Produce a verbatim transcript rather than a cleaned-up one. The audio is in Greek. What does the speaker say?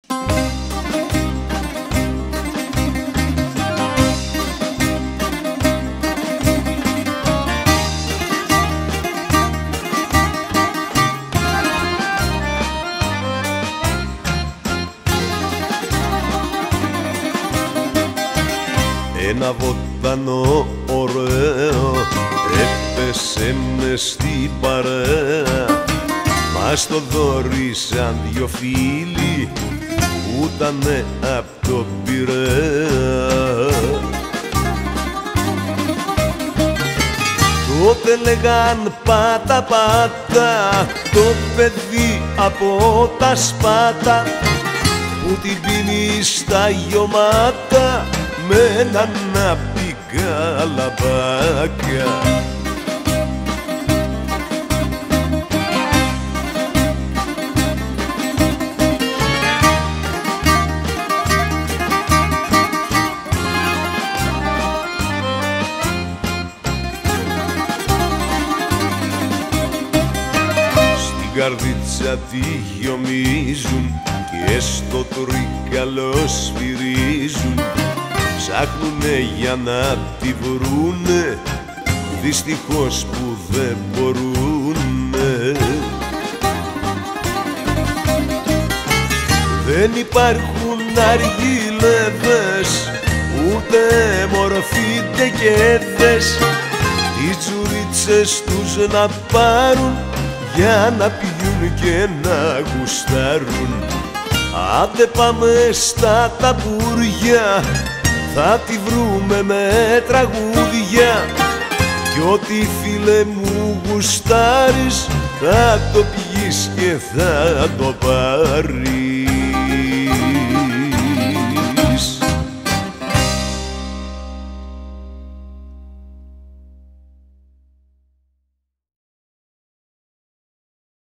Ένα βοτανό ωραίο έπεσε μες στην παρέα, μας το δωρήσαν δυο φίλοι που ήτανε απ' το Πειραιά. Τότε λέγαν πάτα πάτα το παιδί από τα Σπάτα, που την πίνει στα γιωμάτα με έναν απ' καλαμπάκια. Στην καρδίτσα τη γιομίζουν και στο τρίκαλο σφυρίζουν, ψάχνουνε για να τη βρούνε, δυστυχώς που δεν μπορούνε. Δεν υπάρχουν αργυλέδες, ούτε μορφίτεκέδες, τις τζουρίτσες τους να πάρουν για να πιούν και να γουστάρουν. Άντε πάμε στα ταμπούρια, θα τη βρούμε με τραγούδια, κι ό,τι φίλε μου γουστάρεις θα το πηγείς και θα το πάρεις.